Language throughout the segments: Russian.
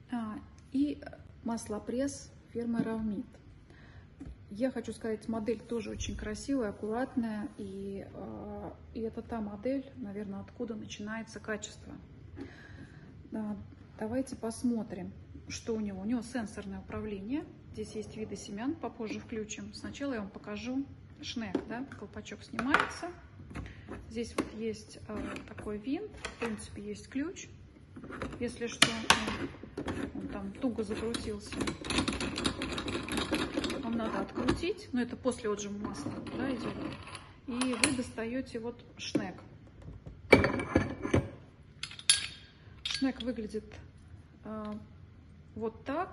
И маслопресс фирмы Ravmeet. Я хочу сказать, модель тоже очень красивая, аккуратная, и это та модель, наверное, откуда начинается качество. Давайте посмотрим, что у него. У него сенсорное управление. Здесь есть виды семян, попозже включим. Сначала я вам покажу шнек, да? Колпачок снимается. Здесь вот есть такой винт, в принципе, есть ключ. Если что, он там туго закрутился. Вам надо открутить, но это после отжима масла, да, идет. И вы достаете вот шнек. Шнек выглядит вот так,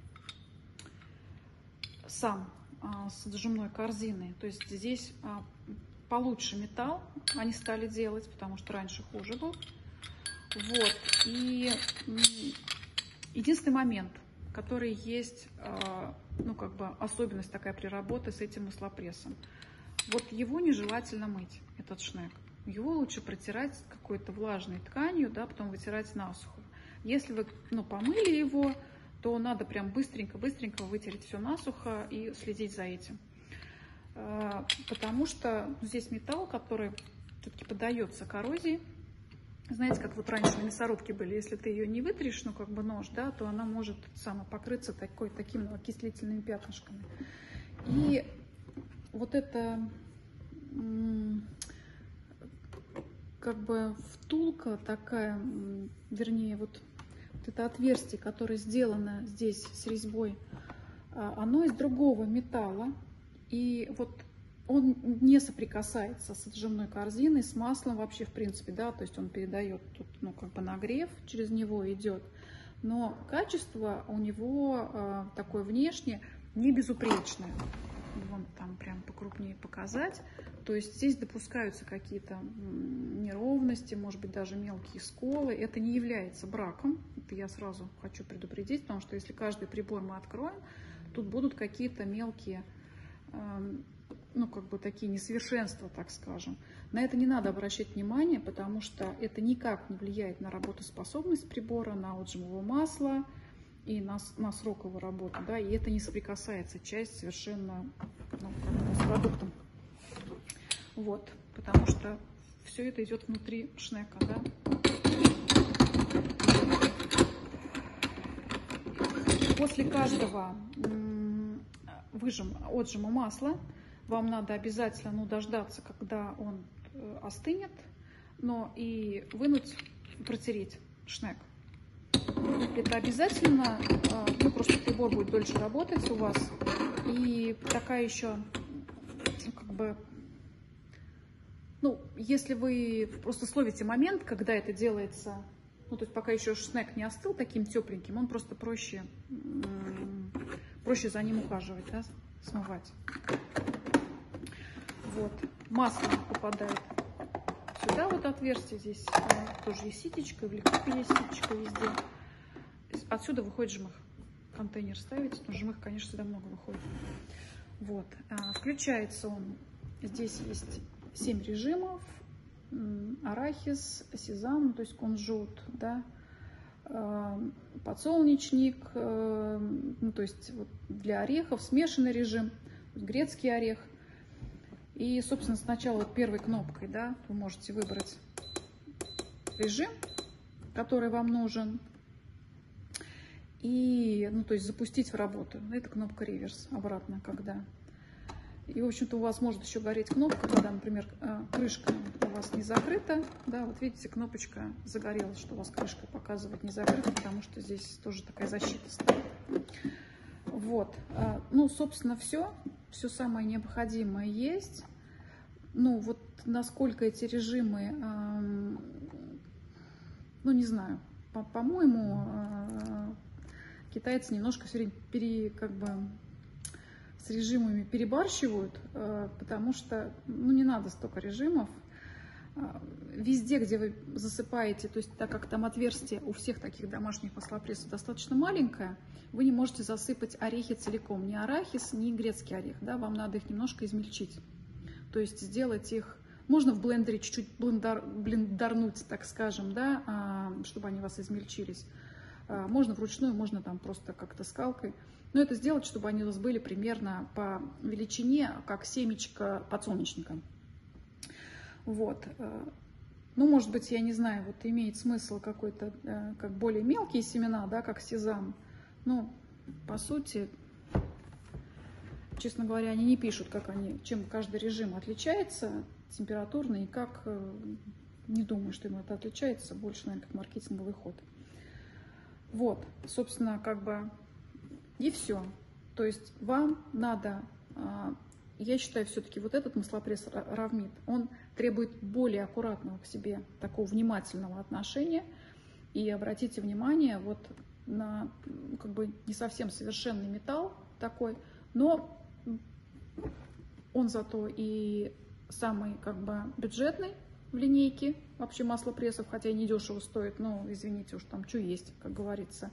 сам с отжимной корзины. То есть здесь получше металл они стали делать, потому что раньше хуже был. Вот. И единственный момент, который есть, ну, как бы особенность такая при работе с этим маслопрессом. Вот его нежелательно мыть, этот шнек. Его лучше протирать какой-то влажной тканью, да, потом вытирать насухо. Если вы, ну, помыли его, то надо прям быстренько вытереть все насухо и следить за этим. Потому что здесь металл, который все-таки поддается коррозии. Знаете, как вот раньше на мясорубке были, если ты ее не вытрешь, ну, как бы нож, да, то она может покрыться такими окислительными пятнышками. И вот это, как бы втулка такая, вернее, вот это отверстие, которое сделано здесь с резьбой, оно из другого металла. И вот он не соприкасается с отжимной корзиной, с маслом вообще, в принципе, да, то есть он передает тут, ну, как бы нагрев, через него идет, но качество у него такое внешне не безупречное. Вон там прям покрупнее показать. То есть здесь допускаются какие-то неровности, может быть, даже мелкие сколы. Это не является браком. Это я сразу хочу предупредить, потому что если каждый прибор мы откроем, тут будут какие-то мелкие, ну, как бы такие несовершенства, так скажем. На это не надо обращать внимание, потому что это никак не влияет на работоспособность прибора, на отжим его масла и на срок его работы, да, и это не соприкасается часть совершенно, ну, с продуктом. Вот, потому что все это идет внутри шнека, да. После каждого отжима масла вам надо обязательно, ну, дождаться, когда он остынет, но и вынуть, протереть шнек. Это обязательно, ну, просто прибор будет дольше работать у вас. И такая еще, ну, как бы, ну, если вы просто словите момент, когда это делается, ну, то есть пока еще шнек не остыл таким тепленьким, он просто проще за ним ухаживать, да, смывать. Вот, масло попадает сюда, вот отверстие здесь, тоже есть ситечко, в ликупе есть ситечко везде. Отсюда выходит жмых. Контейнер ставите, но жмых, конечно, сюда много выходит. Вот, включается он, здесь есть 7 режимов, арахис, сезам, то есть кунжут, да, подсолнечник, ну, то есть вот для орехов смешанный режим, грецкий орех. И, собственно, сначала вот первой кнопкой, да, вы можете выбрать режим, который вам нужен, и, ну, то есть запустить в работу. Это кнопка реверс, обратно, когда. И, в общем-то, у вас может еще гореть кнопка, когда, например, крышка у вас не закрыта, да, вот видите, кнопочка загорелась, что у вас крышка показывает не закрыта, потому что здесь тоже такая защита стоит. Вот, ну, собственно, все самое необходимое есть. Ну, вот насколько эти режимы, ну, не знаю, по-моему, китайцы немножко как бы с режимами перебарщивают, потому что, ну, не надо столько режимов. Везде, где вы засыпаете, то есть так как там отверстие у всех таких домашних маслопрессов достаточно маленькое, вы не можете засыпать орехи целиком, ни арахис, ни грецкий орех, да, вам надо их немножко измельчить. То есть сделать их, можно в блендере чуть-чуть блендернуть, так скажем, да, чтобы они у вас измельчились. Можно вручную, можно там просто как-то скалкой. Но это сделать, чтобы они у вас были примерно по величине, как семечко подсолнечника. Вот. Ну, может быть, я не знаю, вот имеет смысл какой-то, как более мелкие семена, да, как сезам. Ну, по сути, честно говоря, они не пишут, чем каждый режим отличается температурно и как, не думаю, что им это отличается, больше, наверное, как маркетинговый ход. Вот, собственно, как бы и все. То есть вам надо, я считаю, все-таки вот этот маслопресс Равмит, он требует более аккуратного к себе, такого внимательного отношения. И обратите внимание вот на как бы не совсем совершенный металл такой, но он зато и самый как бы бюджетный в линейке вообще маслопрессов, хотя и недешево стоит, но извините уж, там что есть, как говорится.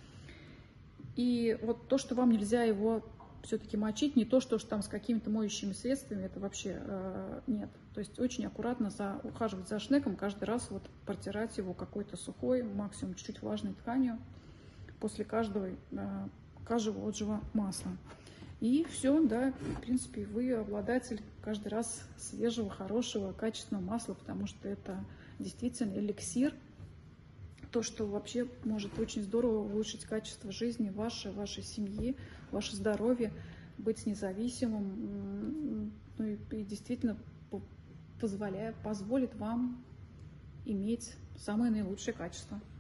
И вот то, что вам нельзя его все-таки мочить, не то, что там с какими-то моющими средствами, это вообще нет. То есть очень аккуратно ухаживать за шнеком, каждый раз вот протирать его какой-то сухой, максимум чуть-чуть влажной тканью после каждого отжима масла. И все, да, в принципе, вы обладатель каждый раз свежего, хорошего, качественного масла, потому что это действительно эликсир, то, что вообще может очень здорово улучшить качество жизни вашей семьи, ваше здоровье, быть независимым, ну и действительно позволит вам иметь самое наилучшее качество.